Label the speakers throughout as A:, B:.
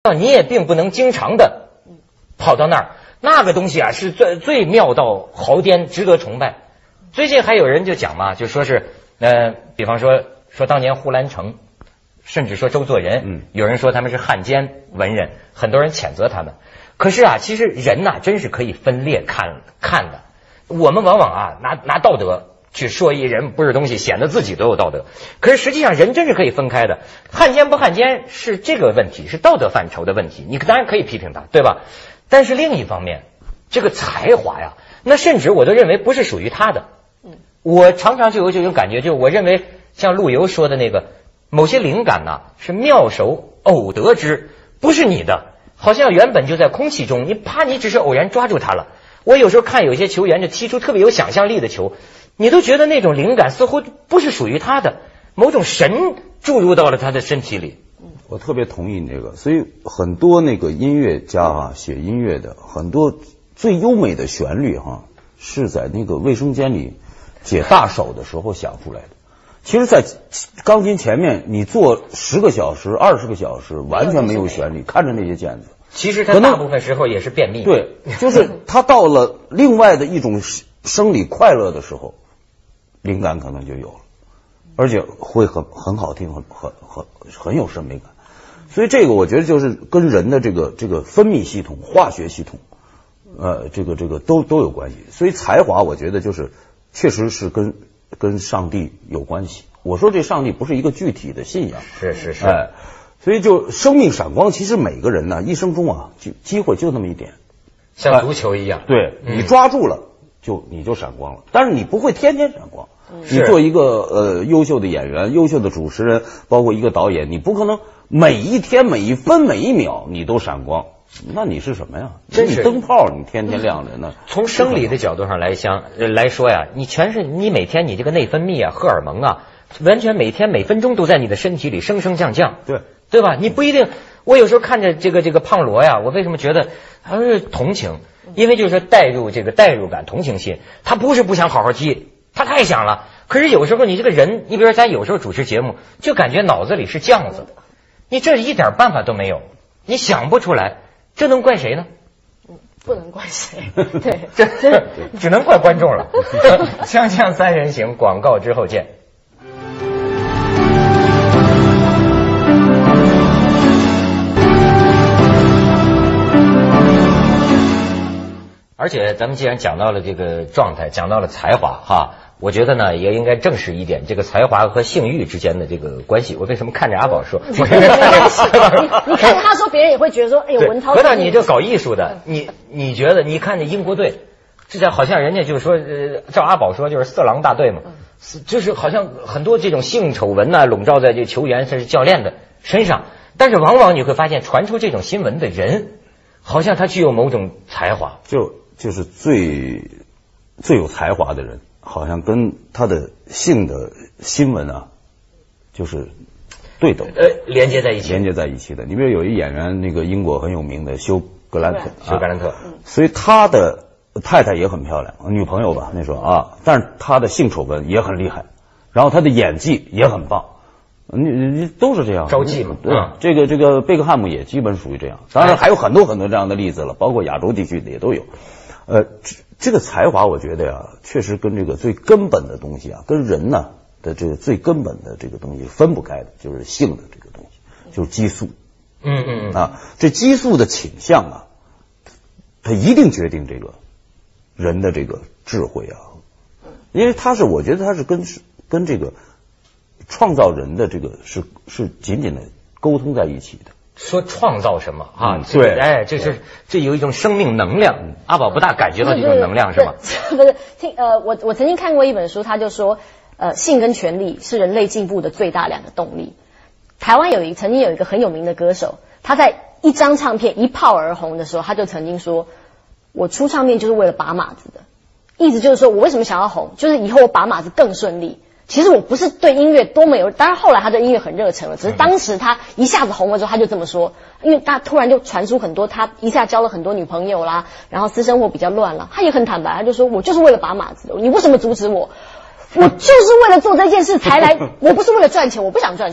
A: 你也并不能经常的跑到那儿。那个东西啊是最妙到毫巅，值得崇拜。最近还有人就讲嘛，就说是比方说当年呼兰城，甚至说周作人，有人说他们是汉奸文人，很多人谴责他们。可是啊，其实人呐，真是可以分裂看的。我们往往啊拿道德去说一人不是东西，显得自己都有道德。可是实际上人真是可以分开的，汉奸不汉奸是这个问题，是道德范畴的问题，你当然可以批评他，对吧？但是另一方面，这个才华呀，那甚至我都认为不是属于他的。我常常就有这种感觉，就我认为像陆游说的那个，某些灵感呐是妙手偶得之，不是你的，好像原本就在空气中，你只是偶然抓住它了。我有时候看有些球员就踢出特别有想象力的球，你都觉得那种灵感似乎不是属于他的，某种神注入到了他的身体里。
B: 我特别同意你这个，所以很多那个音乐家啊，写音乐的很多最优美的旋律是在那个卫生间里解大手的时候想出来的。其实，在钢琴前面你坐10个小时、20个小时，完全没有旋律，看着那些键子。
A: 其实他大部分时候也是便秘。
B: 对，就是他到了另外的一种生理快乐的时候，灵感可能就有了，而且会很好听，很有审美感。所以这个我觉得就是跟人的这个分泌系统、化学系统，这个都有关系。所以才华，我觉得就是确实是跟上帝有关系。我说这上帝不是一个具体的信仰，
A: 是，
B: 所以就生命闪光，其实每个人呢一生中啊，就机会就那么一点，
A: 像足球一样。
B: 对，你抓住了，你就闪光了。但是你不会天天闪光。你做一个优秀的演员、优秀的主持人，包括一个导演，你不可能每一天、每一分、每一秒你都闪光。那你是什么呀？
A: 真是
B: 你灯泡，你天天亮着呢。
A: 从生理的角度上来说呀，你每天你这个内分泌啊、荷尔蒙啊，完全每天每分钟都在你的身体里升升降降。对吧？你不一定。我有时候看着这个胖罗呀，我为什么觉得他是同情？因为就是说代入感、同情心，他不是不想好好踢，他太想了。可是有时候你这个人，你比如说咱有时候主持节目，就感觉脑子里是浆子，你这一点办法都没有，你想不出来，这能怪谁呢？
C: 不能怪谁，对，
A: 这只能怪观众了。锵锵三人行，广告之后见。而且咱们既然讲到了这个状态，讲到了才华我觉得呢也应该正视一点这个才华和性欲之间的这个关系。我为什么看着阿宝说？
C: 你看着他说，别人也会觉得说，哎呦，文涛。
A: 何导，你这搞艺术的，你觉得你看这英国队，这好像人家就是说，照阿宝说就是色狼大队嘛，就是好像很多这种性丑闻呐笼罩在这球员甚至教练的身上，但是往往你会发现传出这种新闻的人，好像他具有某种才华，
B: 就是最有才华的人，好像跟他的性的新闻啊，就是对等，
A: 连接在一
B: 起的。你比如有一演员，那个英国很有名的休格兰特，所以他的太太也很漂亮，女朋友吧那时候但是他的性丑闻也很厉害，然后他的演技也很棒。你都是这样，
A: 招妓嘛。
B: 对，这个贝克汉姆也基本属于这样，当然还有很多这样的例子了，包括亚洲地区的也都有。这个才华，我觉得呀，确实跟这个最根本的东西啊，跟人呢的这个最根本的这个东西分不开的，就是性的这个东西，就是激素。这激素的倾向啊，它一定决定这个人的这个智慧啊，因为我觉得它是跟这个创造人的这个是紧紧的沟通在一起的。
A: 说创造什么
B: 对，
A: 这有一种生命能量。阿宝不大感觉到这种能量是吗？
C: 不是，我曾经看过一本书，他就说，性跟权力是人类进步的最大2个动力。台湾曾经有一个很有名的歌手，他在一张唱片一炮而红的时候，他就曾经说，我出唱片就是为了把马子的，意思就是说我为什么想要红，就是以后我把马子更顺利。其实我不是对音乐多么有，当然后来他对音乐很热忱了，只是当时他一下子红了之后他就这么说，因为他突然就传出很多他一下交了很多女朋友啦，然后私生活比较乱了，他也很坦白，他就说我就是为了把马子的，你为什么阻止我？我就是为了做这件事才来，我不是为了赚钱，我不想赚钱，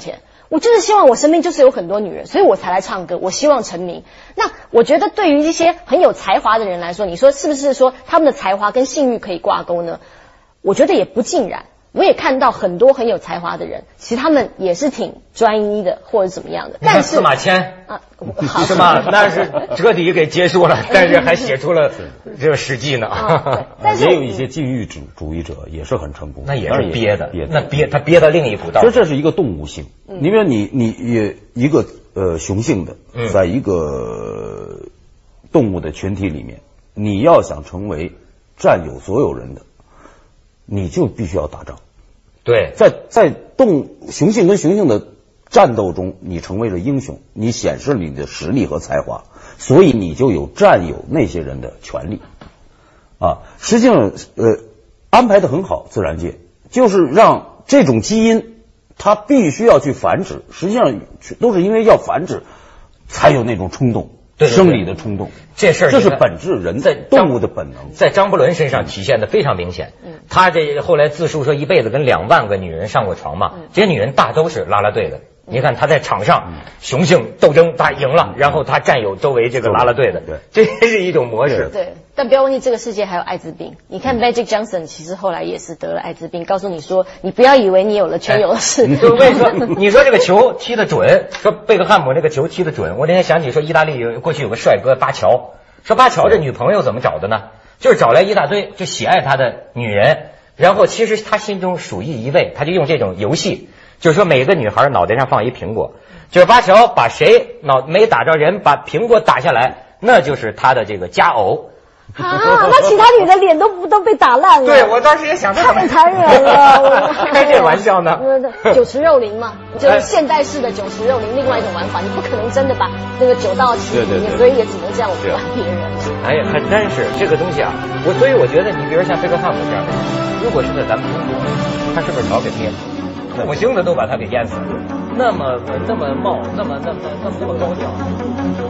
C: 我就是希望我身边就是有很多女人，所以我才来唱歌，我希望成名。那我觉得对于一些很有才华的人来说，你说是不是说他们的才华跟性欲可以挂钩呢？我觉得也不尽然。我也看到很多很有才华的人，其实他们也是挺专一的或者怎么样的。但是
A: 司马迁
C: 啊，
A: 是吗？那是折抵给结束了，但是还写出了这个《史记》呢。
C: 但是
B: 也有一些禁欲主义者也是很成功，
A: 那也是憋的，他憋到另一股道。
B: 其实这是一个动物性，因为你一个雄性的，在一个动物的群体里面，你要想成为占有所有人的，你就必须要打仗。
A: 对，
B: 在雄性跟雄性的战斗中，你成为了英雄，你显示了你的实力和才华，所以你就有占有那些人的权利。啊，实际上安排的很好，自然界就是让这种基因它必须要去繁殖，实际上都是因为要繁殖才有那种冲动。
A: 对，
B: 生理的冲动，
A: 这事儿
B: 这是本质，人在动物的本能，
A: 在张伯伦身上体现的非常明显。他这后来自述说一辈子跟2万个女人上过床嘛，这些女人大都是啦啦队的。你看他在场上雄性斗争，他赢了，然后他占有周围这个啦啦队的，这是一种模式。
C: 对，但不要忘记这个世界还有艾滋病。你看 Magic Johnson 其实后来也是得了艾滋病，告诉你说你不要以为你有了全有了事。
A: 我跟你说，你说这个球踢得准，说贝克汉姆这个球踢得准，我那天想起说意大利过去有个帅哥巴乔，说巴乔这女朋友怎么找的呢？就是找来一大堆就喜爱他的女人，然后其实他心中属意一位，他就用这种游戏。就是说每个女孩脑袋上放一苹果，就是巴乔把谁没打着人把苹果打下来，那就是他的这个佳偶。
C: 那其他女的脸都被打烂了。
A: 对，我当时也想
C: 太残忍了。
A: 开这玩笑呢。
C: 酒池肉林嘛，就是现代式的酒池肉林，另外一种玩法，你不可能真的把那个酒倒到池里面，所以也只能这样玩别人。
A: 哎呀，还真是这个东西啊，所以我觉得你比如像贝克汉姆这样的，如果是在咱们中国，他是不是早给憋死？火星子都把他给淹死了，那么冒，那么高调。